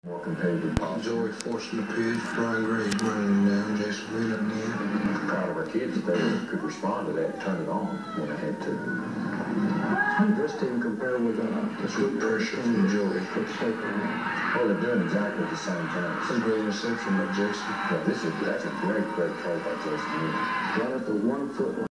More competitive posture. Joey forcing the pitch, Brian Gray running down, Jason Reed up the end. Proud of our kids that they could respond to that and turn it on when they had to. How did this team compare with the Sweet pressure from Joey. Well, they're doing exactly the same thing. That's a great interception by Jason. Yeah, that's a great call by Jason. Right at the 1 foot line.